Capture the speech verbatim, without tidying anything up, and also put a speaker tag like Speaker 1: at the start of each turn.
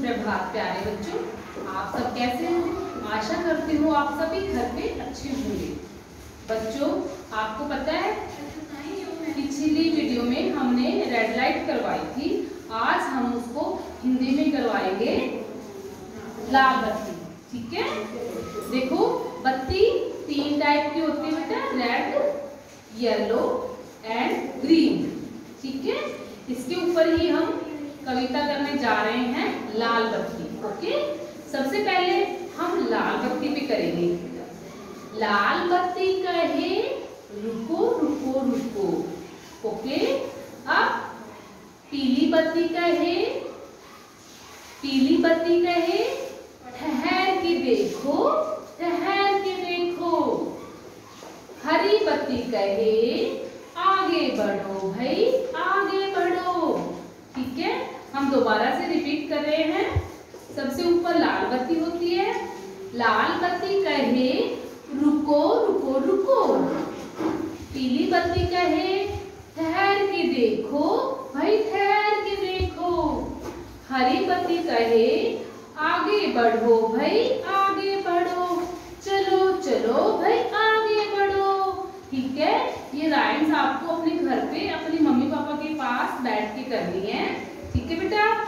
Speaker 1: सुप्रभात प्यारे बच्चों, आप सब कैसे हैं? आशा करती हूँ आप सभी घर पे अच्छे होंगे। बच्चों, आपको पता है पिछली वीडियो में हमने रेड लाइट करवाई थी, आज हम उसको हिंदी में करवाएंगे लाल बत्ती। ठीक है, देखो बत्ती तीन टाइप की होती है बेटा, रेड, येलो एंड ग्रीन। ठीक है, इसके ऊपर ही हम कविता करने जा रहे हैं लाल बत्ती। ओके, सबसे पहले हम लाल बत्ती पे करेंगे। लाल बत्ती कहे रुको रुको रुको। ओके, अब पीली बत्ती कहे पीली बत्ती कहे ठहर के देखो ठहर के देखो। हरी बत्ती कहे आगे बढ़ो भाई आगे बढ़ो। ठीक है, हम दोबारा से रिपीट कर रहे हैं। सबसे ऊपर लाल बत्ती होती है। लाल बत्ती कहे रुको रुको रुको। पीली बत्ती कहे ठहर के देखो भाई ठहर के देखो। हरी बत्ती कहे आगे बढ़ो भाई आगे बढ़ो। चलो चलो भाई आगे बढ़ो। ठीक है, ये राइम्स आपको अपने घर पे अपनी मम्मी पापा के पास बैठ के करनी है। ठीक है बेटा।